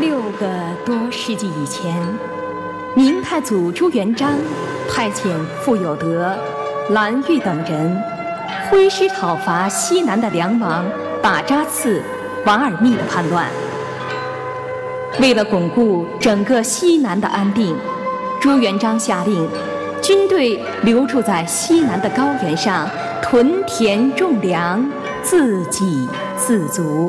6个多世纪以前，明太祖朱元璋派遣傅有德、蓝玉等人挥师讨伐西南的梁王把扎刺、王尔密的叛乱。为了巩固整个西南的安定，朱元璋下令军队留驻在西南的高原上，屯田种粮，自给自足。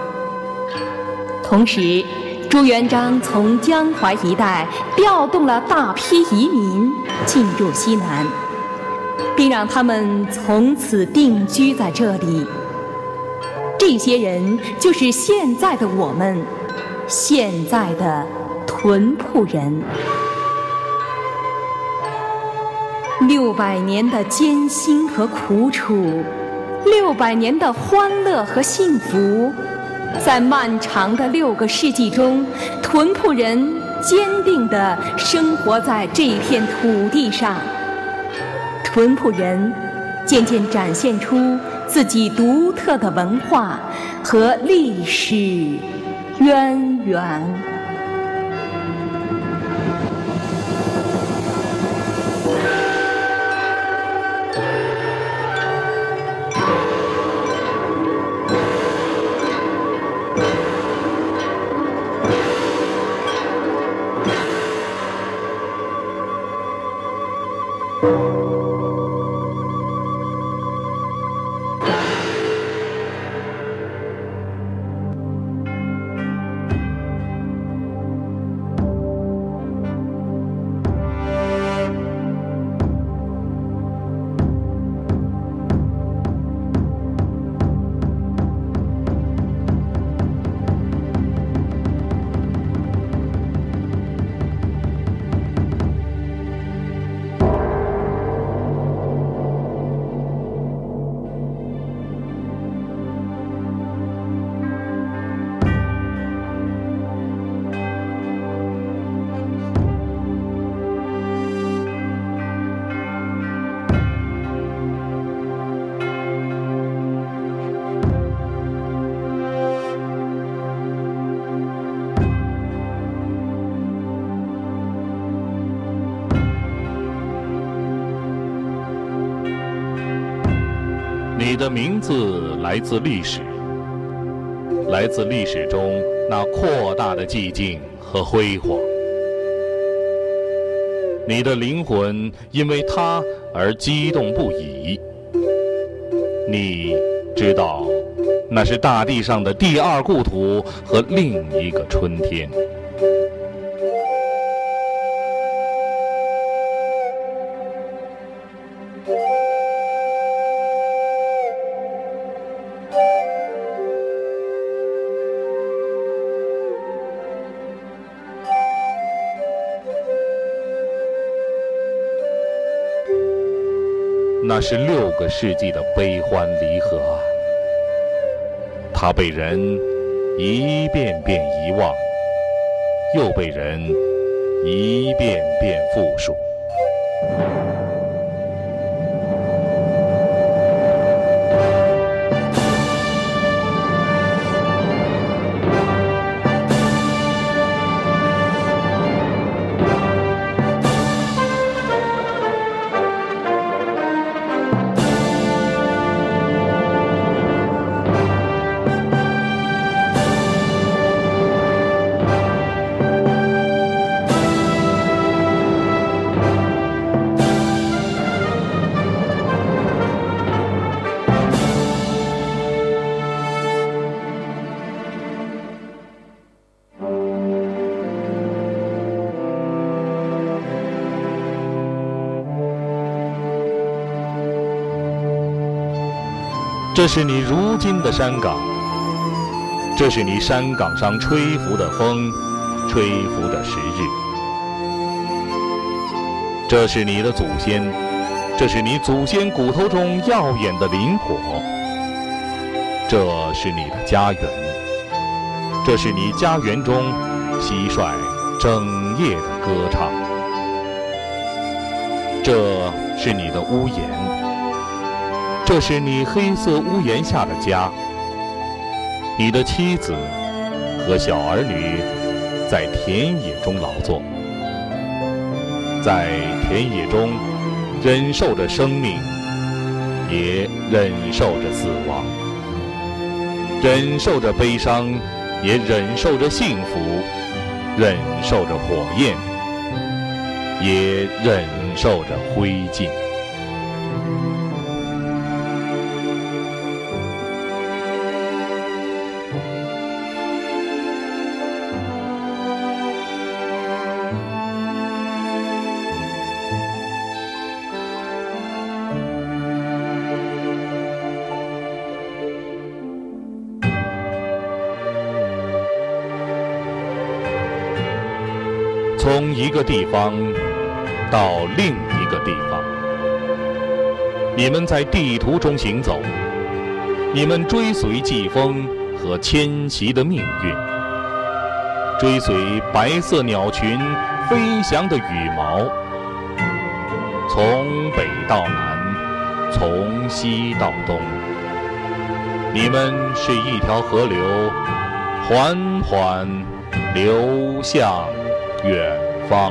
同时，朱元璋从江淮一带调动了大批移民进入西南，并让他们从此定居在这里。这些人就是现在的我们，现在的屯铺人。600年的艰辛和苦楚，600年的欢乐和幸福，在漫长的6个世纪中，屯铺人坚定地生活在这片土地上。屯铺人渐渐展现出自己独特的文化和历史渊源。 你的名字来自历史，来自历史中那扩大的寂静和辉煌。你的灵魂因为它而激动不已。你知道，那是大地上的第二故土和另一个春天。那是6个世纪的悲欢离合啊！它被人一遍遍遗忘，又被人一遍遍复述。这是你如今的山岗，这是你山岗上吹拂的风，吹拂的时日。这是你的祖先，这是你祖先骨头中耀眼的灵火。这是你的家园，这是你家园中蟋蟀整夜的歌唱。这是你的屋檐，这是你黑色屋檐下的家，你的妻子和小儿女在田野中劳作，在田野中忍受着生命，也忍受着死亡，忍受着悲伤，也忍受着幸福，忍受着火焰，也忍受着灰烬。从一个地方到另一个地方，你们在地图中行走，你们追随季风和迁徙的命运，追随白色鸟群飞翔的羽毛，从北到南，从西到东，你们是一条河流，缓缓流向远方。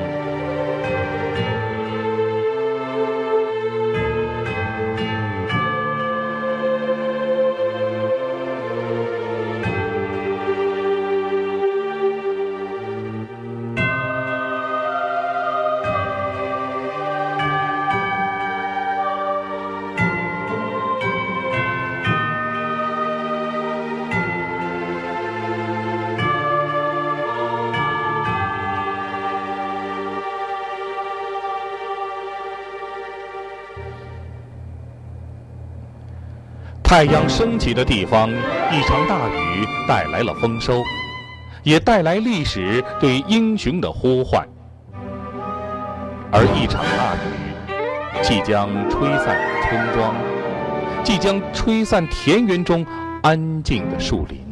太阳升起的地方，一场大雨带来了丰收，也带来历史对英雄的呼唤。而一场大雨即将吹散村庄，即将吹散田园中安静的树林。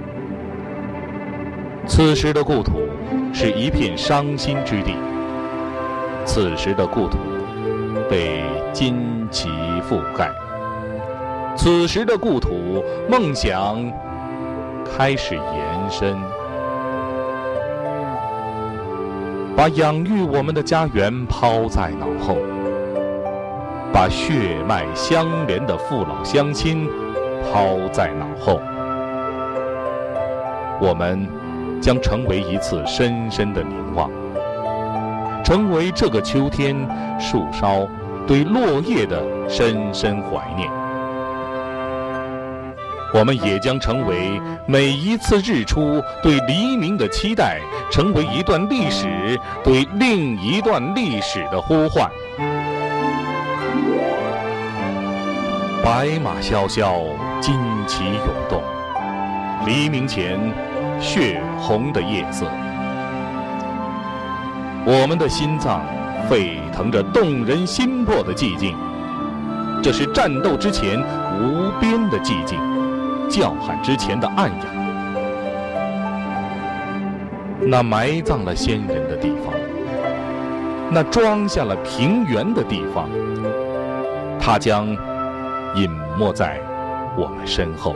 此时的故土是一片伤心之地，此时的故土被旌旗覆盖，此时的故土，梦想开始延伸，把养育我们的家园抛在脑后，把血脉相连的父老乡亲抛在脑后。我们将成为一次深深的凝望，成为这个秋天树梢对落叶的深深怀念。我们也将成为每一次日出对黎明的期待，成为一段历史对另一段历史的呼唤。白马萧萧，旌旗涌动，黎明前血红的夜色，我们的心脏沸腾着动人心魄的寂静，这是战斗之前无边的寂静，叫喊之前的暗哑。那埋葬了先人的地方，那装下了平原的地方，它将隐没在我们身后。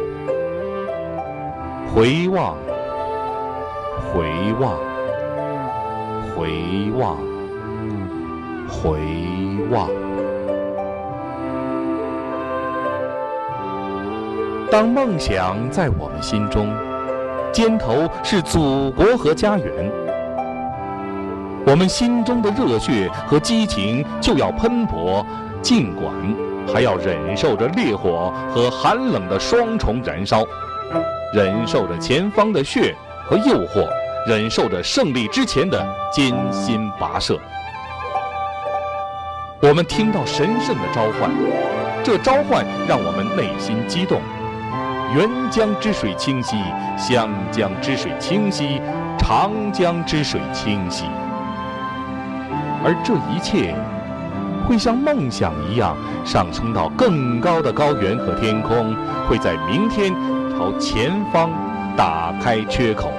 回望，回望，回望，回望。当梦想在我们心中，肩头是祖国和家园，我们心中的热血和激情就要喷薄，尽管还要忍受着烈火和寒冷的双重燃烧，忍受着前方的血和诱惑，忍受着胜利之前的艰辛跋涉。我们听到神圣的召唤，这召唤让我们内心激动。沅江之水清兮，湘江之水清兮，长江之水清兮。而这一切会像梦想一样上升到更高的高原和天空，会在明天朝前方打开缺口。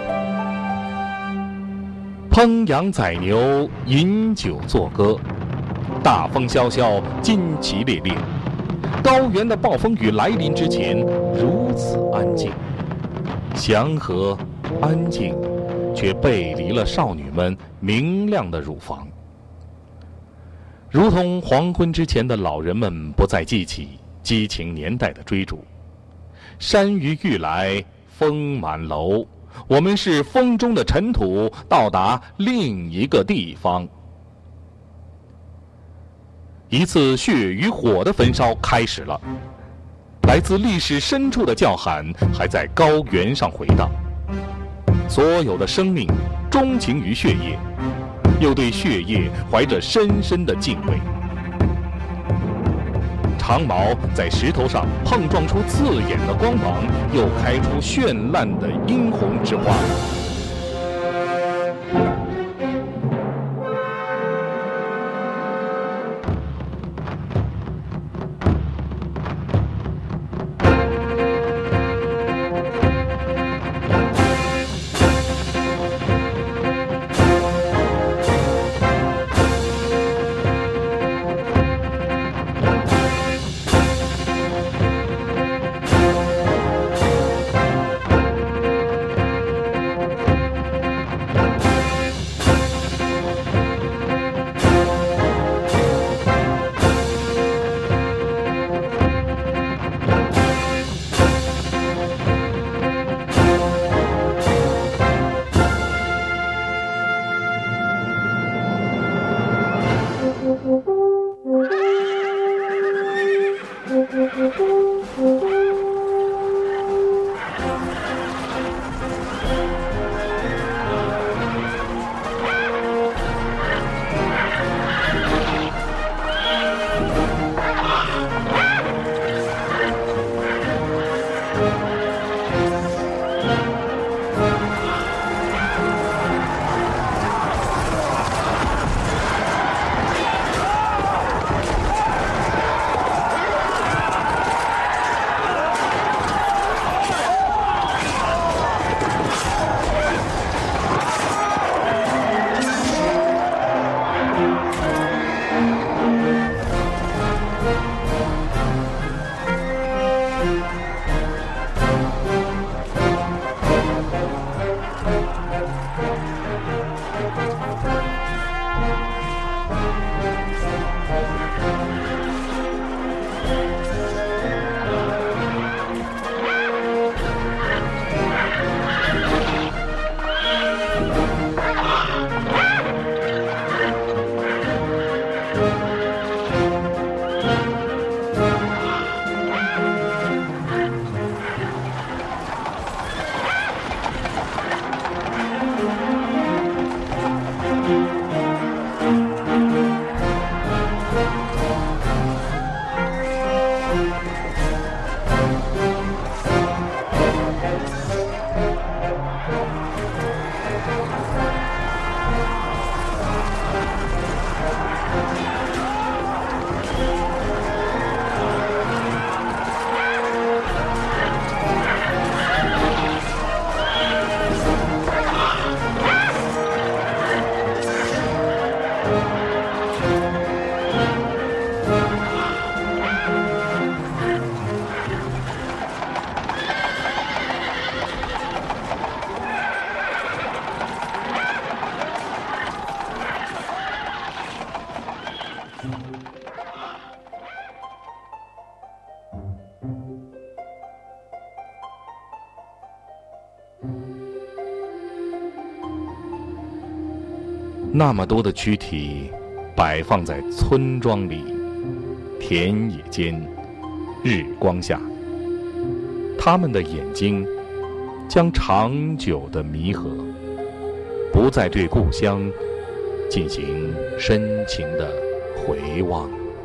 烹羊宰牛，饮酒作歌，大风萧萧，旌旗猎猎。高原的暴风雨来临之前如此安静，祥和安静， 却背离了少女们明亮的乳房。如同黄昏之前的老人们不再记起激情年代的追逐。山雨欲来风满楼，我们是风中的尘土，到达另一个地方。一次血与火的焚烧开始了，来自历史深处的叫喊还在高原上回荡。所有的生命钟情于血液，又对血液怀着深深的敬畏。长矛在石头上碰撞出刺眼的光芒，又开出绚烂的殷红之花。那么多的躯体摆放在村庄里、田野间、日光下，他们的眼睛将长久地弥合，不再对故乡进行深情的回望。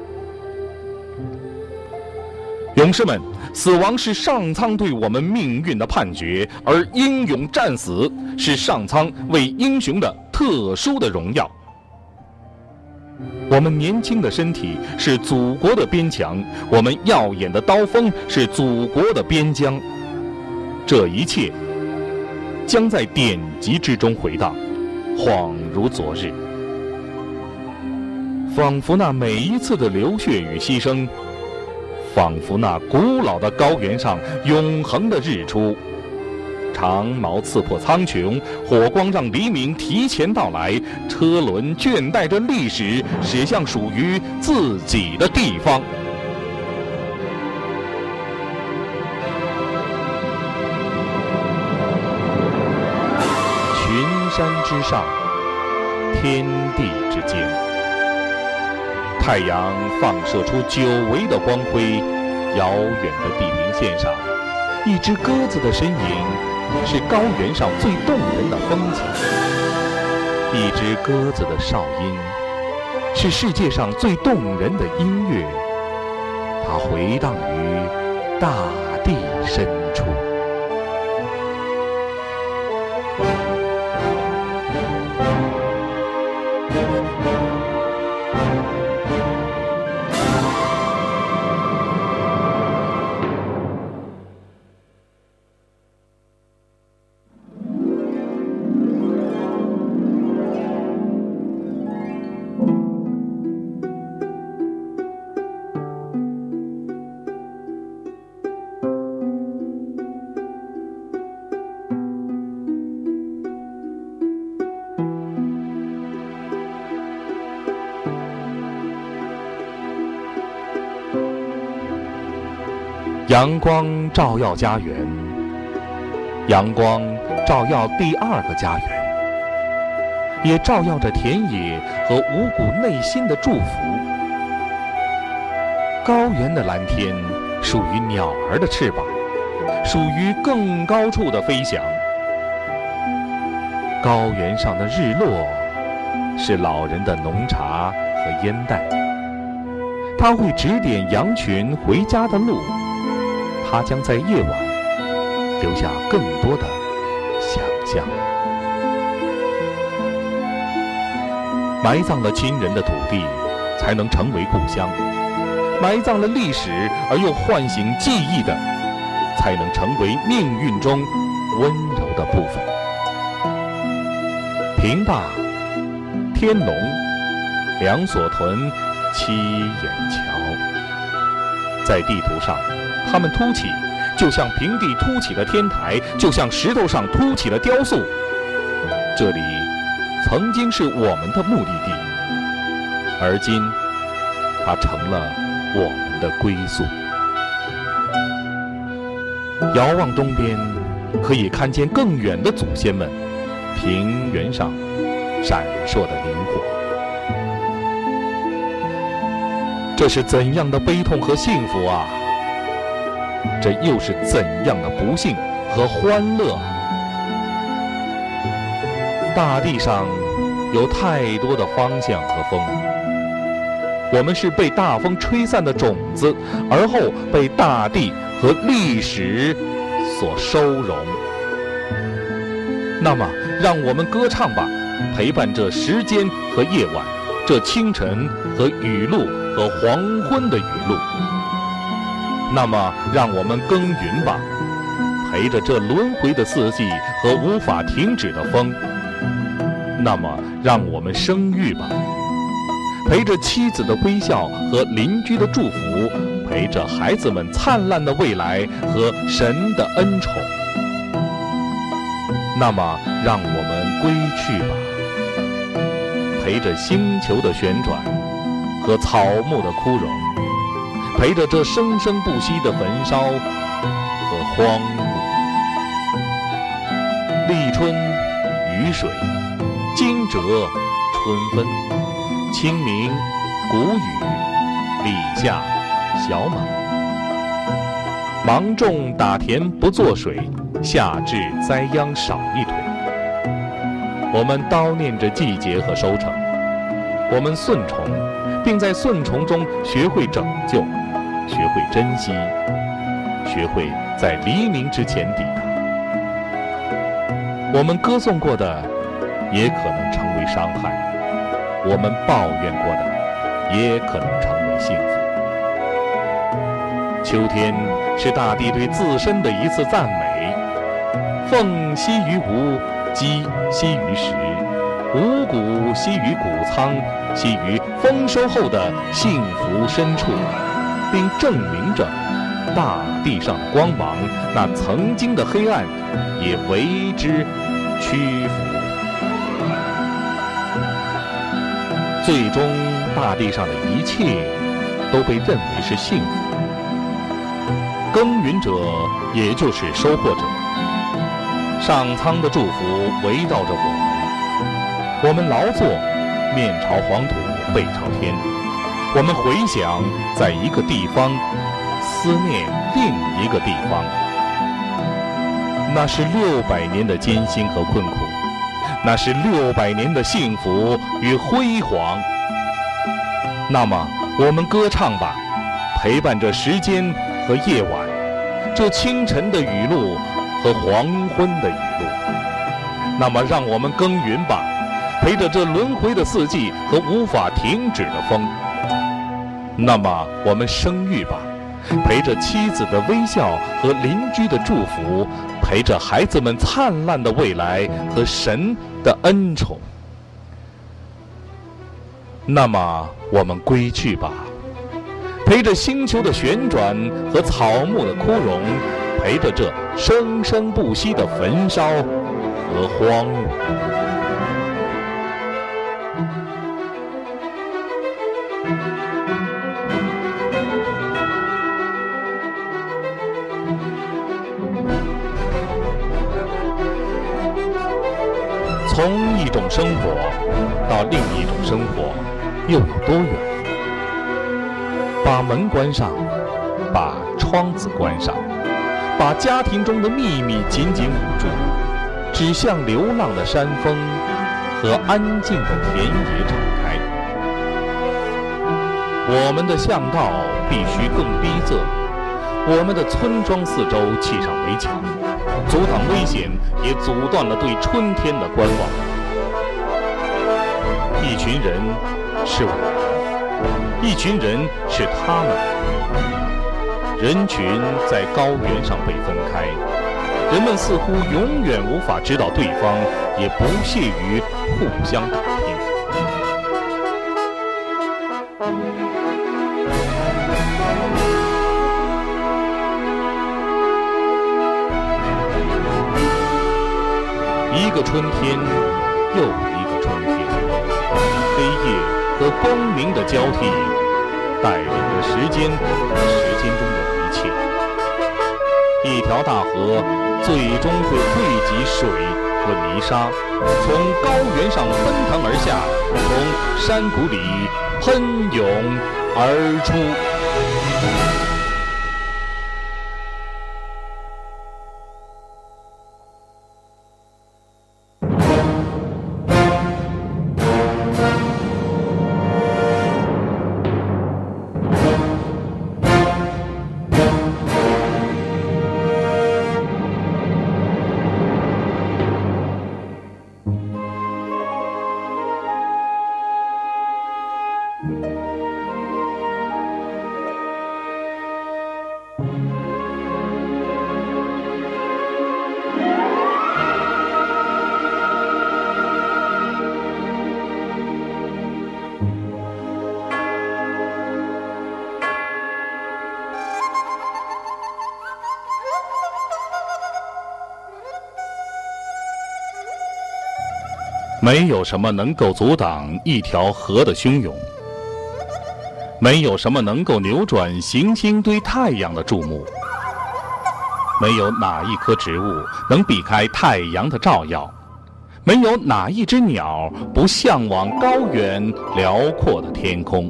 勇士们，死亡是上苍对我们命运的判决，而英勇战死是上苍为英雄的特殊的荣耀。我们年轻的身体是祖国的边墙，我们耀眼的刀锋是祖国的边疆。这一切将在典籍之中回荡，恍如昨日，仿佛那每一次的流血与牺牲，仿佛那古老的高原上永恒的日出， 长矛刺破苍穹，火光让黎明提前到来，车轮倦怠着历史，驶向属于自己的地方。群山之上，天地之间，太阳放射出久违的光辉，遥远的地平线上，一只鸽子的身影是高原上最动人的风景，一只鸽子的哨音是世界上最动人的音乐，它回荡于大地深处。阳光照耀家园，阳光照耀第二个家园，也照耀着田野和五谷内心的祝福。高原的蓝天属于鸟儿的翅膀，属于更高处的飞翔。高原上的日落是老人的浓茶和烟袋，它会指点羊群回家的路，它将在夜晚留下更多的想象。埋葬了亲人的土地，才能成为故乡；埋葬了历史而又唤醒记忆的，才能成为命运中温柔的部分。平坝、天龙、梁索屯、七眼桥，在地图上它们凸起，就像平地凸起的天台，就像石头上凸起的雕塑。这里曾经是我们的目的地，而今它成了我们的归宿。遥望东边，可以看见更远的祖先们，平原上闪烁的灵火。这是怎样的悲痛和幸福啊！这又是怎样的不幸和欢乐！大地上有太多的方向和风，我们是被大风吹散的种子，而后被大地和历史所收容。那么，让我们歌唱吧，陪伴这时间和夜晚，这清晨和雨露和黄昏的雨露。那么，让我们耕耘吧，陪着这轮回的四季和无法停止的风。那么，让我们生育吧，陪着妻子的微笑和邻居的祝福，陪着孩子们灿烂的未来和神的恩宠。那么，让我们归去吧，陪着星球的旋转和草木的枯荣，陪着这生生不息的焚烧和荒芜。立春、雨水、惊蛰、春分、清明、谷雨、立夏、小满。芒种打田不作水，夏至栽秧少一腿。我们叨念着季节和收成，我们顺从，并在顺从中学会拯救，学会珍惜，学会在黎明之前抵达。我们歌颂过的也可能成为伤害，我们抱怨过的也可能成为幸福。秋天是大地对自身的一次赞美，凤栖于吴，鸡栖于石，五谷栖于谷仓，栖于丰收后的幸福深处，并证明着大地上的光芒，那曾经的黑暗也为之屈服。最终，大地上的一切都被认为是幸福。耕耘者也就是收获者，上苍的祝福围绕着我们。我们劳作，面朝黄土背朝天。我们回想在一个地方，思念另一个地方。那是600年的艰辛和困苦，那是600年的幸福与辉煌。那么我们歌唱吧，陪伴着时间和夜晚，这清晨的雨露和黄昏的雨露。那么让我们耕耘吧，陪着这轮回的四季和无法停止的风。那么我们生育吧，陪着妻子的微笑和邻居的祝福，陪着孩子们灿烂的未来和神的恩宠。那么我们归去吧，陪着星球的旋转和草木的枯荣，陪着这生生不息的焚烧和荒芜。从一种生活到另一种生活，又有多远？把门关上，把窗子关上，把家庭中的秘密紧紧捂住，指向流浪的山峰和安静的田野敞开。我们的巷道必须更逼仄，我们的村庄四周砌上围墙，阻挡危险，也阻断了对春天的观望。一群人是我们，一群人是他们。人群在高原上被分开，人们似乎永远无法知道对方，也不屑于互相打听。一个春天又一个春天，黑夜和光明的交替，带领着时间和时间中的一切。一条大河最终会汇集水和泥沙，从高原上奔腾而下，从山谷里喷涌而出。没有什么能够阻挡一条河的汹涌，没有什么能够扭转行星对太阳的注目，没有哪一棵植物能避开太阳的照耀，没有哪一只鸟不向往高远辽阔的天空。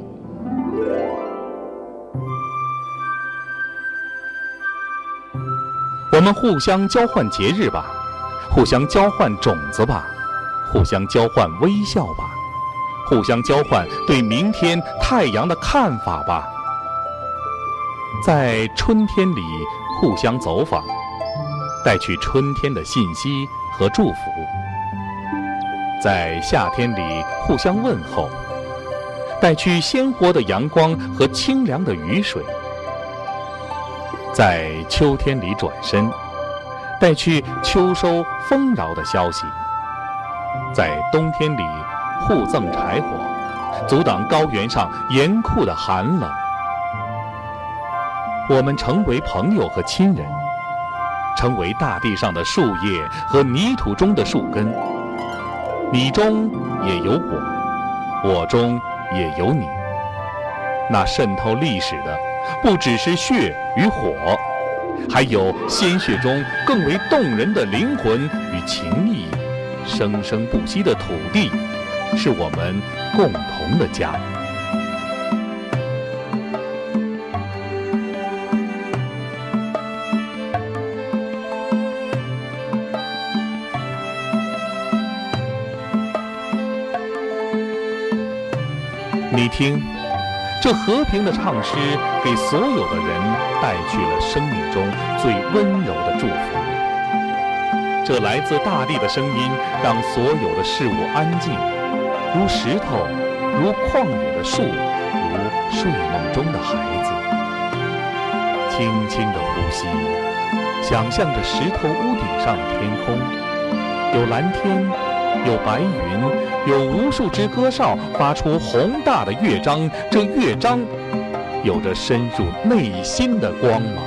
我们互相交换节日吧，互相交换种子吧，互相交换微笑吧，互相交换对明天太阳的看法吧。在春天里互相走访，带去春天的信息和祝福。在夏天里互相问候，带去鲜活的阳光和清凉的雨水。在秋天里转身，带去秋收丰饶的消息。在冬天里互赠柴火，阻挡高原上严酷的寒冷。 我们成为朋友和亲人，成为大地上的树叶和泥土中的树根。你中也有我，我中也有你。那渗透历史的，不只是血与火，还有鲜血中更为动人的灵魂与情谊。生生不息的土地，是我们共同的家。你听，这和平的唱诗给所有的人带去了生命中最温柔的祝福。这来自大地的声音，让所有的事物安静，如石头，如旷野的树，如睡梦中的孩子。轻轻的呼吸，想象着石头屋顶上的天空，有蓝天，有白云，有无数只歌哨发出宏大的乐章，这乐章有着深入内心的光芒。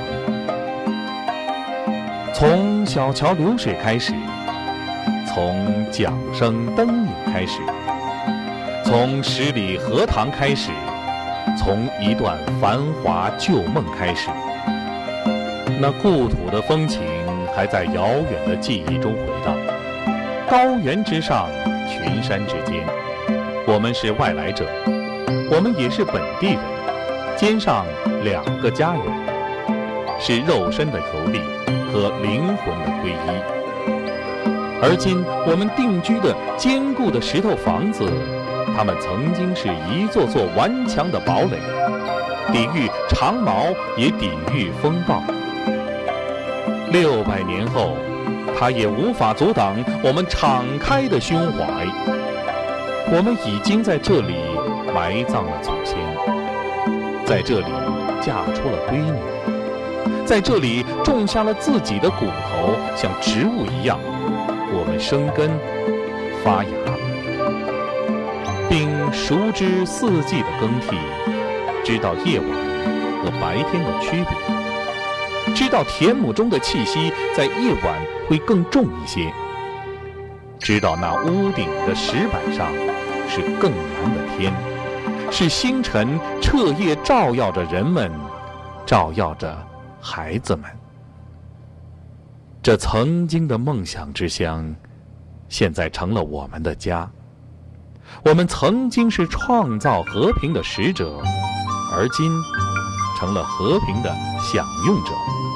从小桥流水开始，从桨声灯影开始，从十里荷塘开始，从一段繁华旧梦开始。那故土的风情还在遥远的记忆中回荡。高原之上，群山之间，我们是外来者，我们也是本地人，肩上两个家园，是肉身的游历和灵魂的皈依。而今我们定居的坚固的石头房子，它们曾经是一座座顽强的堡垒，抵御长矛，也抵御风暴。600年后，它也无法阻挡我们敞开的胸怀。我们已经在这里埋葬了祖先，在这里嫁出了闺女，在这里种下了自己的骨头，像植物一样，我们生根发芽，并熟知四季的更替，知道夜晚和白天的区别，知道田亩中的气息在夜晚会更重一些，知道那屋顶的石板上是更蓝的天，是星辰彻夜照耀着人们，照耀着孩子们。这曾经的梦想之乡，现在成了我们的家。我们曾经是创造和平的使者，而今成了和平的享用者，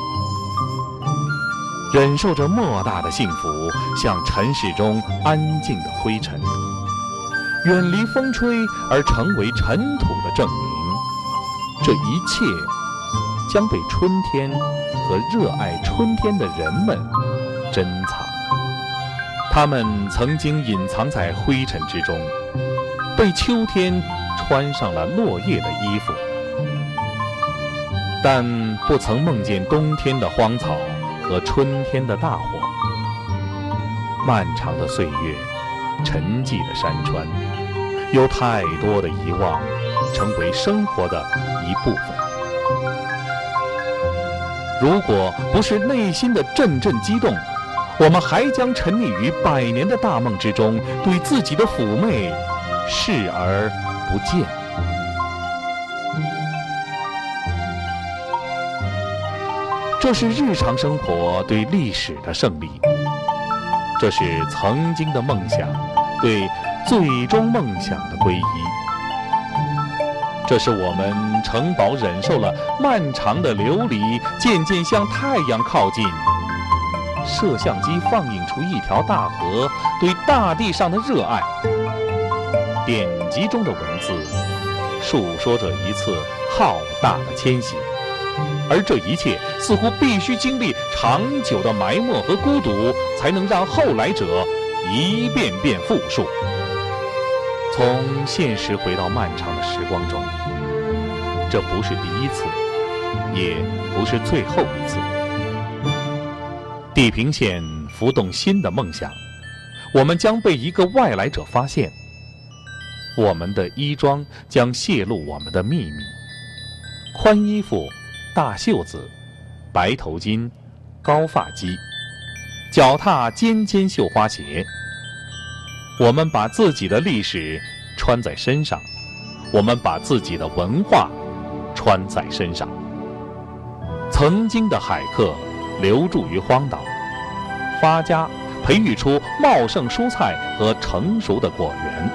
忍受着莫大的幸福，像尘世中安静的灰尘，远离风吹而成为尘土的证明。这一切将被春天和热爱春天的人们珍藏。他们曾经隐藏在灰尘之中，被秋天穿上了落叶的衣服，但不曾梦见冬天的荒草和春天的大火。漫长的岁月，沉寂的山川，有太多的遗忘，成为生活的一部分。如果不是内心的阵阵激动，我们还将沉溺于100年的大梦之中，对自己的妩媚视而不见。这是日常生活对历史的胜利，这是曾经的梦想对最终梦想的皈依，这是我们城堡忍受了漫长的流离，渐渐向太阳靠近。摄像机放映出一条大河对大地上的热爱，典籍中的文字述说着一次浩大的迁徙，而这一切似乎必须经历长久的埋没和孤独，才能让后来者一遍遍复述。从现实回到漫长的时光中，这不是第一次，也不是最后一次。地平线浮动新的梦想，我们将被一个外来者发现，我们的衣装将泄露我们的秘密。宽衣服大袖子、白头巾、高发髻，脚踏尖尖绣花鞋。我们把自己的历史穿在身上，我们把自己的文化穿在身上。曾经的海客留驻于荒岛，发家培育出茂盛蔬菜和成熟的果园。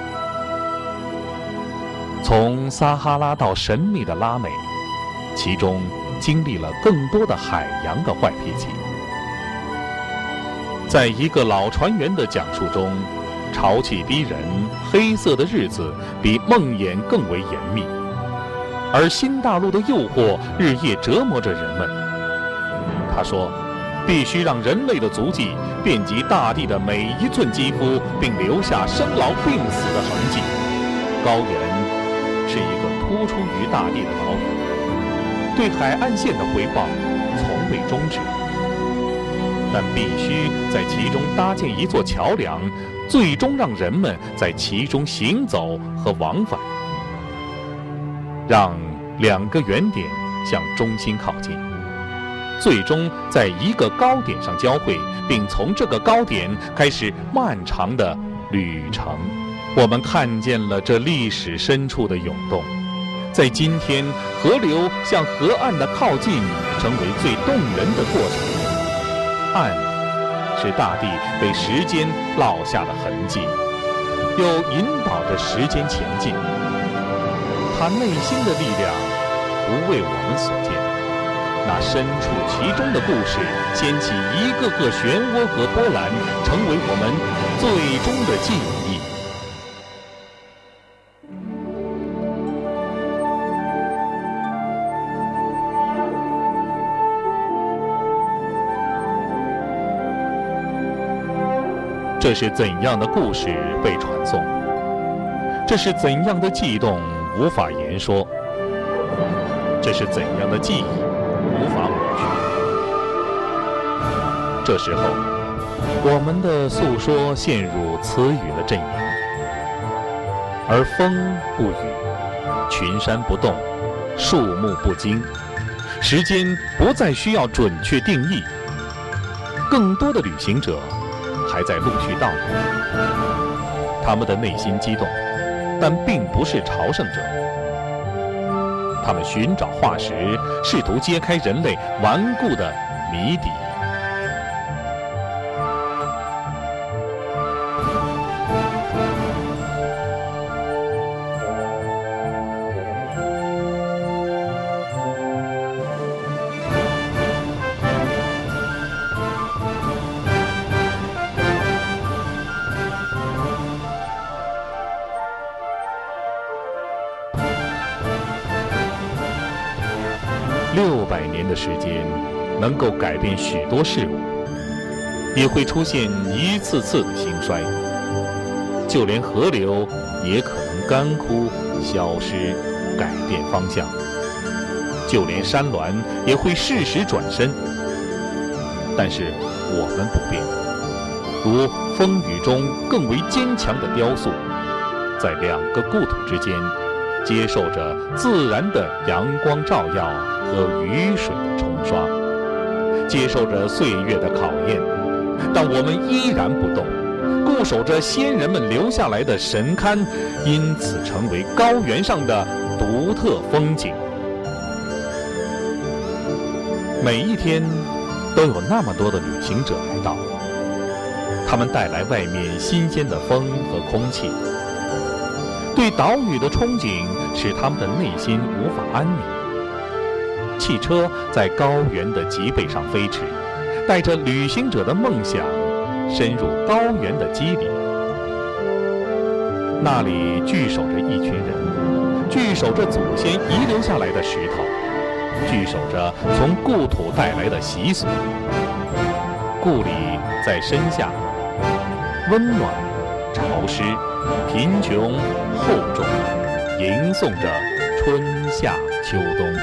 从撒哈拉到神秘的拉美，其中经历了更多的海洋的坏脾气。在一个老船员的讲述中，潮气逼人，黑色的日子比梦魇更为严密，而新大陆的诱惑日夜折磨着人们。他说，必须让人类的足迹遍及大地的每一寸肌肤，并留下生老病死的痕迹。高原是一个突出于大地的岛屿，对海岸线的回报从未终止，但必须在其中搭建一座桥梁，最终让人们在其中行走和往返，让两个原点向中心靠近，最终在一个高点上交汇，并从这个高点开始漫长的旅程。我们看见了这历史深处的涌动，在今天，河流向河岸的靠近成为最动人的过程。岸是大地被时间烙下的痕迹，又引导着时间前进。它内心的力量不为我们所见，那身处其中的故事掀起一个个漩涡和波澜，成为我们最终的记忆。这是怎样的故事被传颂？这是怎样的悸动无法言说？这是怎样的记忆无法抹去？这时候，我们的诉说陷入词语的阵营，而风不语，群山不动，树木不惊，时间不再需要准确定义。更多的旅行者还在陆续到来，他们的内心激动，但并不是朝圣者。他们寻找化石，试图揭开人类顽固的谜底。600年的时间能够改变许多事物，也会出现一次次的兴衰。就连河流也可能干枯、消失、改变方向。就连山峦也会适时转身。但是我们不变，如风雨中更为坚强的雕塑，在两个故土之间，接受着自然的阳光照耀和雨水的冲刷，接受着岁月的考验，但我们依然不动，固守着先人们留下来的神龛，因此成为高原上的独特风景。每一天都有那么多的旅行者来到，他们带来外面新鲜的风和空气，对岛屿的憧憬使他们的内心无法安宁。汽车在高原的脊背上飞驰，带着旅行者的梦想深入高原的肌理。那里聚守着一群人，聚守着祖先遗留下来的石头，聚守着从故土带来的习俗。故里在身下，温暖、潮湿、贫穷、厚重，吟诵着春夏秋冬。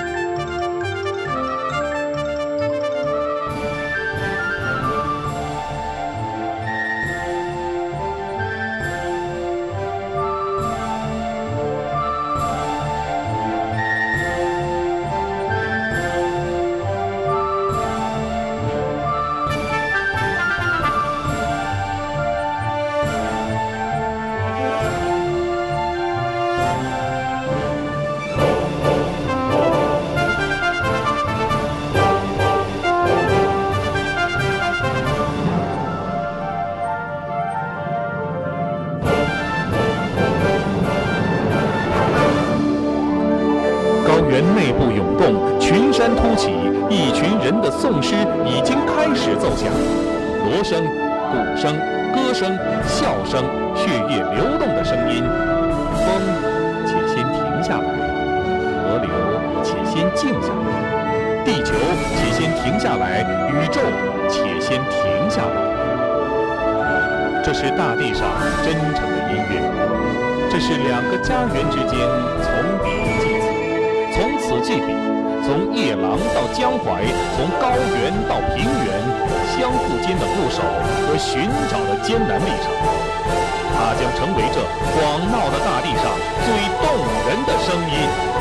颂诗已经开始奏响，锣声、鼓声、歌声、笑声、血液流动的声音。风且先停下来，河流且先静下来，地球且先停下来，宇宙且先停下来。这是大地上真诚的音乐，这是两个家园之间从彼及此，从此即彼，从夜郎到江淮，从高原到平原，相互间的固守和寻找的艰难历程。它将成为这广袤的大地上最动人的声音。